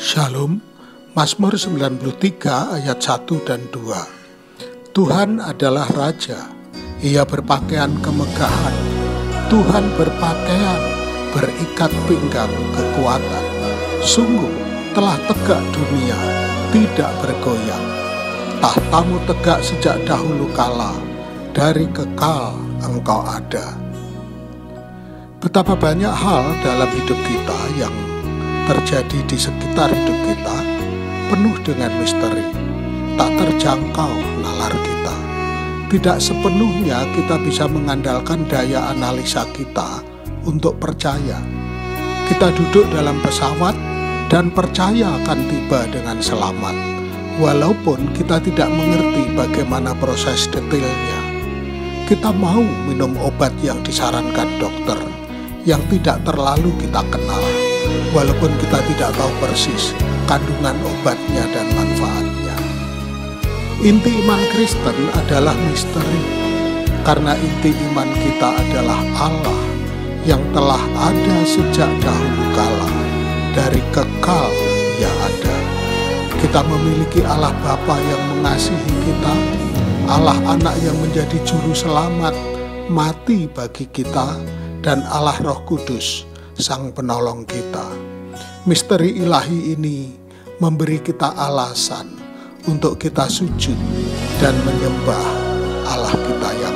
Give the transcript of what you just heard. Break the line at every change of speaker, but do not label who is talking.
Shalom, Mazmur 93 ayat 1 dan 2. Tuhan adalah Raja, Ia berpakaian kemegahan. Tuhan berpakaian, berikat pinggang kekuatan. Sungguh telah tegak dunia, tidak bergoyang. Tahtamu tegak sejak dahulu kala, dari kekal Engkau ada. Betapa banyak hal dalam hidup kita yang terjadi di sekitar hidup kita penuh dengan misteri, tak terjangkau nalar kita. Tidak sepenuhnya kita bisa mengandalkan daya analisa kita untuk percaya. Kita duduk dalam pesawat dan percaya akan tiba dengan selamat, walaupun kita tidak mengerti bagaimana proses detailnya. Kita mau minum obat yang disarankan dokter, yang tidak terlalu kita kenal, walaupun kita tidak tahu persis kandungan obatnya dan manfaatnya. Inti iman Kristen adalah misteri, karena inti iman kita adalah Allah yang telah ada sejak dahulu kala, dari kekal Ia ada. Kita memiliki Allah Bapa yang mengasihi kita, Allah Anak yang menjadi juru selamat, mati bagi kita, dan Allah Roh Kudus, Sang Penolong kita. Misteri ilahi ini memberi kita alasan untuk kita sujud dan menyembah Allah kita yang